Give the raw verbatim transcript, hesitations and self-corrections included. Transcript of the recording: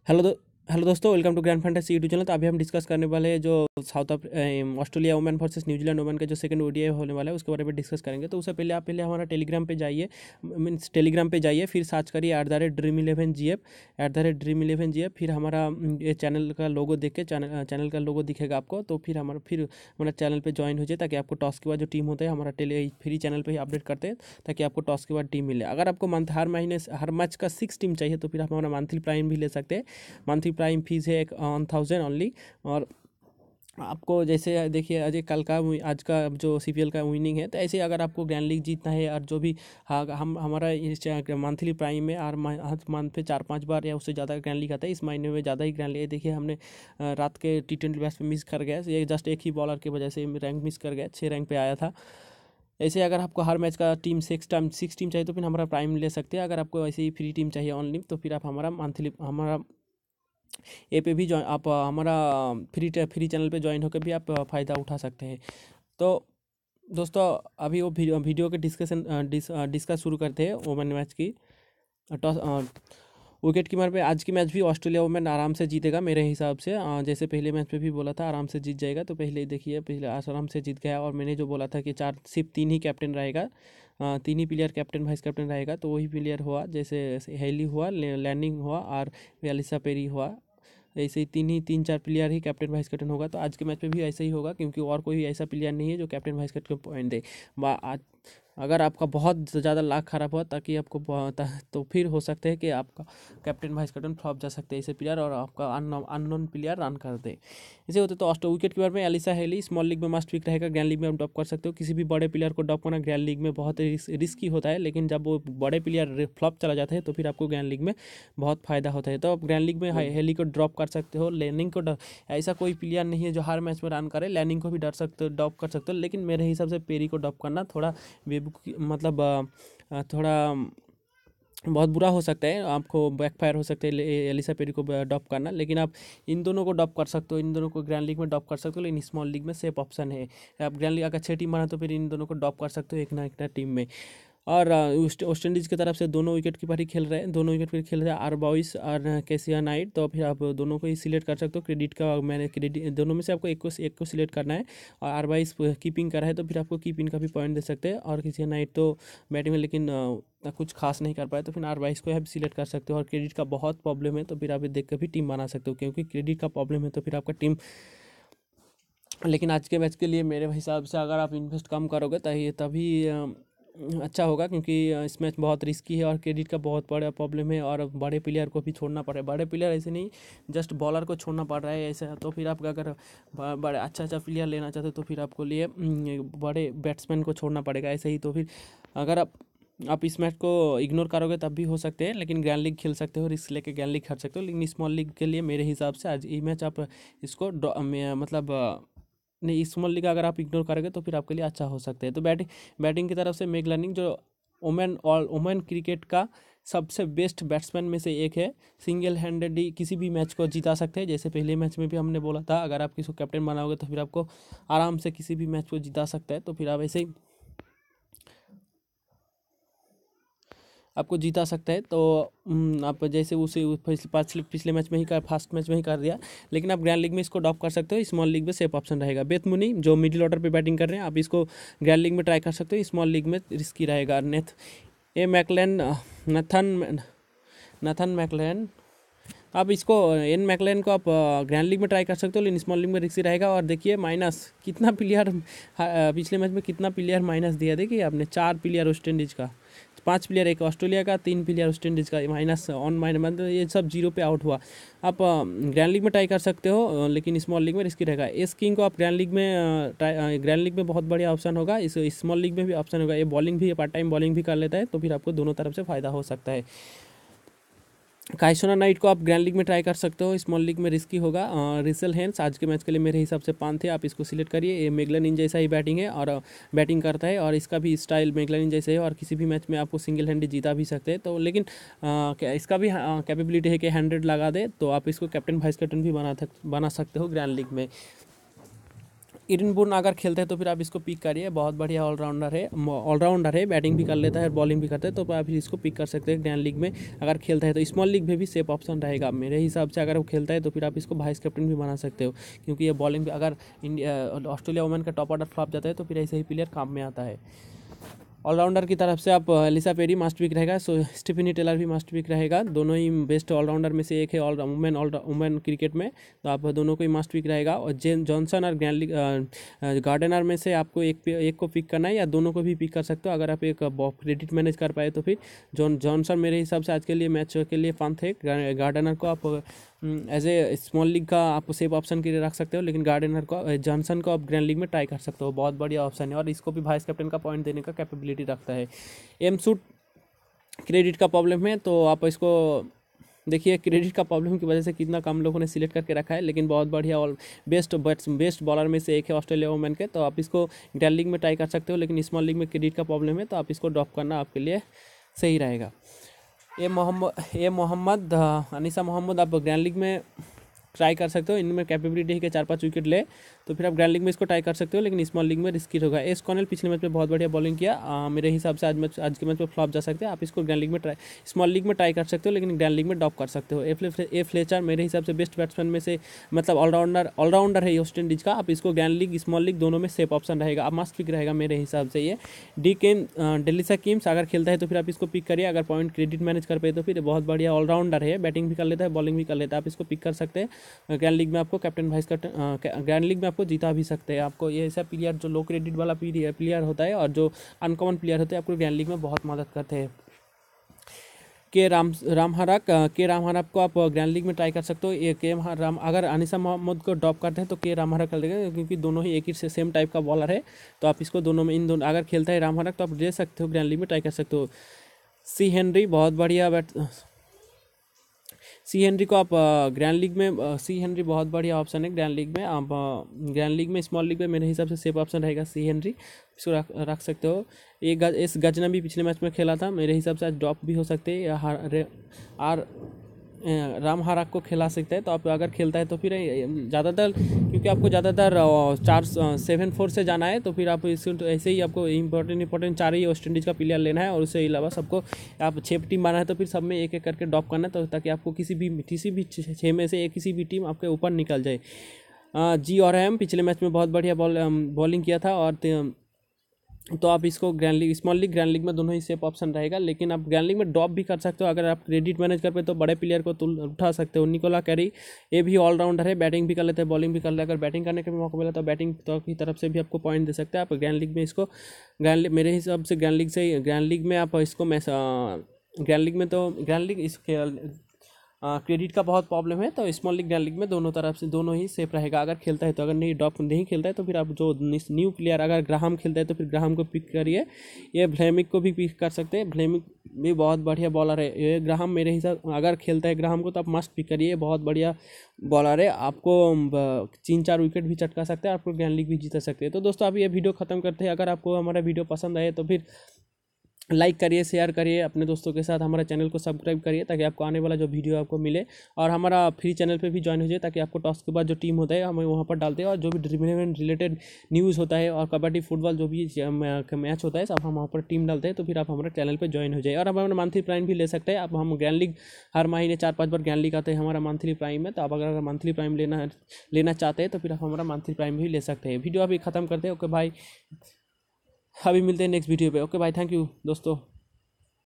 Hello दो hello दोस्तों, welcome to grand fantasy YouTube channel. तो अभी हम डिस्कस करने वाले हैं जो south af Australia women versus New Zealand women का जो सेकंड ओडीआई होने वाला है उसके बारे में डिस्कस करेंगे। तो उससे पहले आप पहले हमारा टेलीग्राम पे जाइए, मीन्स टेलीग्राम पे जाइए, फिर सर्च करिए at the rate Dream Eleven G F at the rate Dream Eleven G F फिर हमारा अम, ये चैनल का लोगो देख के चैनल चैनल का लोगो दिखेगा आपको। तो फिर हमारा फिर हमारा चैनल पे ज्वाइन हो जाए, ताकि आपको टॉस के बाद जो टीम होता है हमारा टेली फ्री चैनल पे ही अपडेट करते हैं, ताकि आपको टॉस के बाद टीम मिले। अगर आपको मंथ हर महीने हर मैच का सिक्स टीम चाहिए तो फिर आप हमारा मंथली प्राइम भी ले सकते हैं। मंथली प्राइम फीस है एक वन थाउजेंड ओनली। और आपको जैसे देखिए अजय कल का वि- आज का जो सीपीएल का विनिंग है, तो ऐसे ही अगर आपको ग्रैंड लीग जीतना है और जो भी हाँ, हम हमारा इस मंथली प्राइम में हर मा- हर मंथ पे चार पांच बार या उससे ज़्यादा ग्रैंड लीग आता है। इस महीने में ज़्यादा ही ग्रैंड लीग है। देखिए हमने अ, रात के टी ट्वेंटी मैच में मिस कर गया, ये जस्ट एक ही बॉलर की वजह से रैंक मिस कर गया, छः रैंक पे आया था। ऐसे अगर आपको हर मैच का team six time six team चाहिए तो फिर हमारा प्राइम ले सकते हैं। अगर आपको ऐसे ही फ्री टीम चाहिए ऑनली तो फिर आप हमारा मंथली हमारा ए पे भी ज्वाइन आप अ, हमारा फ्री फ्री चैनल पे ज्वाइन होकर भी आप अ, फ़ायदा उठा सकते हैं। तो दोस्तों अभी वो वीडियो वीडियो के डिस्कशन डिस डिस्कस शुरू करते हैं वुमेन मैच की। टॉस विकेट कीपर पे आज की मैच भी ऑस्ट्रेलिया वुमेन आराम से जीतेगा मेरे हिसाब से। अ, जैसे पहले मैच पे भी बोला था आराम से जीत जाएगा, तो पहले देखिए पहले आराम से जीत गया। और मैंने जो बोला था कि चार सिर्फ तीन ही कैप्टन रहेगा, अ, तीन ही प्लेयर कैप्टन वाइस कैप्टन रहेगा, तो वही प्लेयर हुआ। जैसे हेली हुआ, लैंडिंग हुआ और एलिसा पेरी हुआ। ऐसे ही तीन ही तीन चार प्लेयर ही कैप्टन वाइस कैप्टन होगा। तो आज के मैच में भी ऐसा ही होगा, क्योंकि और कोई ऐसा प्लेयर नहीं है जो कैप्टन वाइस कैप्टन पॉइंट दे। बा- आज अगर आपका बहुत ज़्यादा लाख खराब हुआ ताकि आपको बहुत- तो फिर हो सकता है कि आपका कैप्टन वाइस कैप्टन फ्लॉप जा सकते हैं ऐसे प्लेयर, और आपका अननोन प्लेयर रन कर दे। ऐसे होते तो ऑस्ट्रो विकेट कीपर में एलिसा हेली स्मॉल लीग में मस्ट पिक रहेगा, ग्रैंड लीग में आप ड्रॉप कर सकते हो। किसी भी बड़े प्लेयर को ड्रॉप करना ग्रैंड लीग में बहुत रिस्की होता है, लेकिन जब वो बड़े प्लेयर फ्लॉप चला जाता है तो फिर आपको ग्रैंड लीग में बहुत फ़ायदा होता है। तो आप ग्रैंड लीग में हेली को ड्रॉप कर सकते हो, लेनिंग को ड- ऐसा कोई प्लेयर नहीं है जो हर मैच में रन करे। लैनिंग को भी डर सकते हो, ड्रॉप कर सकते हो, लेकिन मेरे हिसाब से पेरी को ड्रॉप करना थोड़ा बेबुक मतलब अ, अ, थोड़ा बहुत बुरा हो सकता है, आपको बैकफायर हो सकता है ले- एलिसा पेरी को ड्रॉप करना। लेकिन आप इन दोनों को ड्रॉप कर सकते हो, इन दोनों को ग्रैंड लीग में ड्रॉप कर सकते हो, लेकिन स्मॉल लीग में सेफ ऑप्शन है। आप ग्रैंड लीग अगर छः टीम बना तो फिर इन दोनों को ड्रॉप कर सकते हो एक ना एक ना टीम में। और अ, वेस्ट वेस्ट इंडीज़ की तरफ से दोनों विकेट कीपर ही खेल रहे हैं, दोनों विकेट कीपर खेल रहे हैं आरबॉइस और कैसिया नाइट। तो फिर आप दोनों को ही सिलेक्ट कर सकते हो। क्रेडिट का मैंने क्रेडिट दोनों में से आपको एक को एक को सिलेक्ट करना है। और आरबॉइस कीपिंग का है तो फिर आपको कीपिंग का भी पॉइंट दे सकते हैं। और कैसिया नाइट तो बैटिंग में लेकिन अ, उतना कुछ खास नहीं कर पाए, तो फिर आरबॉइस को आप सिलेक्ट कर सकते हो। और क्रेडिट का बहुत प्रॉब्लम है तो फिर आप ये देख कर भी टीम बना सकते हो, क्योंकि क्रेडिट का प्रॉब्लम है तो फिर आपका टीम। लेकिन आज के मैच के लिए मेरे हिसाब से अगर आप इन्वेस्ट कम करोगे तभी तभी अ, अच्छा होगा, क्योंकि अ, इस मैच बहुत रिस्की है और क्रेडिट का बहुत बड़ा प्रॉब्लम है। और बड़े प्लेयर को भी छोड़ना पड़ रहा है, बड़े प्लेयर ऐसे नहीं जस्ट बॉलर को छोड़ना पड़ रहा है ऐसा। तो फिर आप अगर ब- बड़े अच्छा अच्छा प्लेयर लेना चाहते हो तो फिर आपको लिए अम, बड़े बैट्समैन को छोड़ना पड़ेगा ऐसे ही। तो फिर अगर आप आप इस मैच को इग्नोर करोगे तब भी हो सकते हैं, लेकिन ग्रैंड लीग खेल सकते हो, रिस्क लेके ग्रैंड लीग खेल सकते हो। लेकिन स्मॉल लीग के लिए मेरे हिसाब से आज ये मैच आप इसको ड्रॉ- में- मतलब अ, नहीं, स्मॉल लीग अगर आप इग्नोर करोगे तो फिर आपके लिए अच्छा हो सकता है। तो बैटिंग बैटिंग की तरफ से मेग लर्निंग जो वुमेन और वुमेन क्रिकेट का सबसे बेस्ट बैट्समैन में से एक है। सिंगल हैंडेड ही किसी भी मैच को जिता सकते हैं। जैसे पहले मैच में भी हमने बोला था अगर आप किसी को कैप्टन बनाओगे तो फिर आपको आराम से किसी भी मैच को जिता सकता है। तो फिर आप ऐसे ही आपको जीता सकता है। तो हम्म, आप जैसे उसे उ- पिछले पिछले पिछले मैच में ही कर फर्स्ट मैच में ही कर दिया, लेकिन आप ग्रैंड लीग में इसको ड्रॉप कर सकते हो। स्मॉल लीग में सेफ ऑप्शन रहेगा। बेथ मुनी जो मिडिल ऑर्डर पे बैटिंग कर रहे हैं, आप इसको ग्रैंड लीग में ट्राई कर सकते हो, स्मॉल लीग में रिस्की रहेगा। नेथ ए मैकलेन नथन नथन मैकलेन, आप इसको एन मैकलेन को आप ग्रैंड लीग में ट्राई कर सकते हो, लेकिन स्मॉल लीग में रिस्की रहेगा। और देखिए माइनस कितना प्लेयर पिछले मैच में कितना प्लेयर माइनस दिया, देखिए आपने चार प्लेयर वेस्ट इंडीज़ का, पांच प्लेयर एक ऑस्ट्रेलिया का, तीन प्लेयर वेस्ट इंडीज़ का माइनस ऑन माइनस, मतलब ये सब जीरो पे आउट हुआ। आप ग्रैंड लीग में ट्राई कर सकते हो, अ, लेकिन स्मॉल लीग में रिस्की रहेगा। एस किंग को आप ग्रैंड लीग में ग्रैंड लीग में बहुत बढ़िया ऑप्शन होगा, इस स्मॉल लीग में भी ऑप्शन होगा। ये बॉलिंग भी पार्ट टाइम बॉलिंग भी कर लेता है, तो फिर आपको दोनों तरफ से फ़ायदा हो सकता है। काइसोना नाइट को आप ग्रैंड लीग में ट्राई कर सकते हो, स्मॉल लीग में रिस्की होगा। रिसल हैंस आज के मैच के लिए मेरे हिसाब से पान थे, आप इसको सिलेक्ट करिए। ये मेगलानिन जैसा ही बैटिंग है और बैटिंग करता है, और इसका भी स्टाइल मेगलानिन जैसे है, और किसी भी मैच में आपको सिंगल हैंड जीता भी सकते हैं। तो लेकिन आ, क्या इसका भी कैपेबिलिटी है कि हंड्रेड लगा दे, तो आप इसको कैप्टन वाइस कैप्टन भी बना बना सकते हो ग्रैंड लीग में। इरनबुर्न अगर खेलते हैं तो फिर आप इसको पिक करिए, बहुत बढ़िया ऑलराउंडर है, ऑलराउंडर है, बैटिंग भी कर लेता है, बॉलिंग भी करता है, तो आप इसको पिक कर सकते हैं ग्रैंड लीग में अगर खेलता है तो। स्मॉल लीग में भी सेफ ऑप्शन रहेगा मेरे हिसाब से, अगर वो खेलता है तो फिर आप इसको वाइस कैप्टन भी बना सकते हो, क्योंकि ये बॉलिंग भी अगर इंडिया ऑस्ट्रेलिया वुमेन का टॉप ऑर्डर फ्लॉप जाता है तो फिर ऐसे ही प्लेयर काम में आता है। ऑलराउंडर की तरफ से आप एलिसा पेरी मस्ट पिक रहेगा, सो स्टीफनी टेलर भी मस्ट पिक रहेगा, दोनों ही बेस्ट ऑलराउंडर में से एक है all women all women cricket में, तो आप दोनों को ही मस्ट पिक रहेगा। और जेन जॉनसन और ग्रैंड गार्डनर में से आपको एक एक को पिक करना है, या दोनों को भी पिक कर सकते हो अगर आप एक क्रेडिट मैनेज कर पाए तो। फिर जॉन जॉनसन मेरे हिसाब से आज के लिए मैच के लिए फन थे, गार्डनर को आप एज ए स्मॉल लीग का आप सेफ ऑप्शन के लिए रख सकते हो, लेकिन गार्डनर को जॉनसन को आप ग्रैंड लीग में ट्राई कर सकते हो, बहुत बढ़िया ऑप्शन है, और इसको भी वाइस कैप्टन का पॉइंट देने का कैपेबिलिटी रखता है। एम सूट क्रेडिट का प्रॉब्लम है, तो आप इसको देखिए, क्रेडिट का प्रॉब्लम की वजह से कितना कम लोगों ने सिलेक्ट करके रखा है, लेकिन बहुत बढ़िया और बेस्ट बेस्ट बॉलर में से एक है ऑस्ट्रेलिया वुमेन के, तो आप इसको ग्रैंड लीग में ट्राई कर सकते हो, लेकिन स्मॉल लीग में क्रेडिट का प्रॉब्लम है, तो आप इसको ड्रॉप करना आपके लिए सही रहेगा। ये मोहम्मद ये मोहम्मद अनीसा मोहम्मद आप ग्रैंड लीग में ट्राई कर सकते हो, इनमें कैपेबिलिटी है कि चार पांच विकेट ले, तो फिर आप ग्रैंड लीग में इसको ट्राई कर सकते हो, लेकिन स्मॉल लीग में रिस्की होगा। एस कॉर्नेल पिछले मैच में बहुत बढ़िया बॉलिंग किया, आ, मेरे हिसाब से आज मैच आज के मैच में फ्लॉप जा सकते हैं, आप इसको ग्रैंड लीग में ट्राई स्मॉल लीग में ट्राई कर सकते हो, लेकिन ग्रैंड लीग में ड्रॉप कर सकते हो। ए फ्लेचर मेरे हिसाब से बेस्ट बैट्समैन में से, मतलब ऑलराउंडर ऑलराउंडर है वेस्ट इंडीज का, आप इसको ग्रैंड लीग स्मॉल लीग दोनों में सेफ ऑप्शन रहेगा, आप मस्ट पिक रहेगा मेरे हिसाब से। ये डी केम डेलिसा किम्स अगर खेलता है तो फिर आप इसको पिक करिए, अगर पॉइंट क्रेडिट मैनेज कर पाए तो फिर बहुत बढ़िया ऑलराउंडर है, बैटिंग भी कर लेता है, बॉलिंग भी कर लेता है, आप इसको पिक कर सकते हैं। ग्रैंड लीग में आपको captain vice captain grand league में आपको जीता भी सकते हैं। आपको ये ऐसा प्लेयर जो लो क्रेडिट वाला प्लेयर होता है और जो अनकॉमन प्लेयर होते हैं आपको ग्रैंड लीग में बहुत मदद करते हैं। के राम रामहरक के रामहरक को आप ग्रैंड लीग में ट्राई कर सकते हो। ये के राम अगर अनीसा मोहम्मद को ड्रॉप करते हैं तो के रामहरक कर देगा, क्योंकि दोनों ही एक ही से सेम टाइप का बॉलर है, तो आप इसको दोनों में इन दोनों अगर खेलता है रामहरक तो आप दे सकते हो, ग्रैंड लीग में ट्राई कर सकते हो। सी हेनरी बहुत बढ़िया बैट सी हेनरी को आप ग्रैंड लीग में सी हेनरी बहुत बढ़िया ऑप्शन है ग्रैंड लीग में, आप ग्रैंड लीग में स्मॉल लीग में मेरे हिसाब से सेफ ऑप्शन रहेगा सी हेनरी, इसको रख रख सकते हो। ये गज इस गजना भी पिछले मैच में खेला था, मेरे हिसाब से आज ड्रॉप भी हो सकते हैं, आर राम हाराक को खिला सकते हैं, तो आप अगर खेलता है तो फिर ज़्यादातर, क्योंकि आपको ज़्यादातर चार सेवन फोर से जाना है, तो फिर आप इस ऐसे ही आपको इंपॉर्टेंट इंपॉर्टेंट चार ही वेस्ट इंडीज़ का प्लेयर लेना है, और उसके अलावा सबको आप छः टीम बनाना है तो फिर सब में एक एक करके ड्रॉप करना है, तो ताकि आपको किसी भी किसी भी छः में से एक किसी भी टीम आपके ऊपर निकल जाए। जी और एम पिछले मैच में बहुत बढ़िया बॉल बॉलिंग किया था, और तो आप इसको grand league small league grand league में दोनों ही सेफ ऑप्शन रहेगा, लेकिन आप ग्रैंड लीग में ड्रॉप भी कर सकते हो अगर आप क्रेडिट मैनेज कर पाए तो बड़े प्लेयर को तो उठा सकते हो। निकोला कैरी ये भी ऑलराउंडर है, बैटिंग भी कर लेते हैं, बॉलिंग भी कर लेते हैं, अगर बैटिंग करने का भी मौका मिला तो बैटिंग तो की तरफ से भी आपको पॉइंट दे सकते हैं। आप ग्रैंड लीग में इसको ग्रैंड लीग मेरे हिसाब से ग्रैंड लीग से ग्रैंड लीग में आप इसको मैं ग्रैंड लीग में तो ग्रैंड लीग इस क्रेडिट का बहुत प्रॉब्लम है, तो स्मॉल लीग ग्रैंड लीग में दोनों तरफ से दोनों ही सेफ रहेगा अगर खेलता है तो। अगर नहीं ड्रॉप नहीं खेलता है तो फिर आप जो न्यू प्लेयर अगर ग्राहम खेलता है तो फिर ग्राहम को पिक करिए। ये व्लेमिक को भी पिक कर सकते हैं, व्लेमिक भी बहुत बढ़िया बॉलर है। ये ग्राहम मेरे हिसाब अगर खेलता है ग्राहम को तो आप मस्ट पिक करिए, बहुत बढ़िया बॉलर है, आपको तीन चार विकेट भी चटका सकते हैं, आपको ग्रैंड लीग भी जीता सकते हैं। तो दोस्तों अभी ये वीडियो खत्म करते हैं। अगर आपको हमारा वीडियो पसंद आए तो फिर लाइक करिए, शेयर करिए अपने दोस्तों के साथ, हमारा चैनल को सब्सक्राइब करिए ताकि आपको आने वाला जो वीडियो आपको मिले, और हमारा फ्री चैनल पे भी ज्वाइन हो जाए ताकि आपको टॉस के बाद जो टीम होता है हम वहाँ पर डालते हैं, और जो भी ड्रीम रिलेटेड न्यूज़ होता है और कबड्डी फुटबॉल जो भी मैच होता है सब हम वहाँ पर टीम डालते हैं, तो फिर आप हमारे चैनल पर ज्वाइन हो जाए। और आप हमारा मंथली प्राइम भी ले सकते हैं। अब हम ग्रैंड लीग हर महीने चार पाँच बार ग्रैंड लीग आते हैं, हमारा मंथली प्राइम है, तो आप अगर मंथली प्राइम लेना लेना चाहते हैं तो फिर आप हमारा मंथली प्राइम भी ले सकते हैं। वीडियो अभी खत्म करते हैं। ओके भाई, अभी मिलते हैं नेक्स्ट वीडियो पे। ओके भाई, थैंक यू दोस्तों।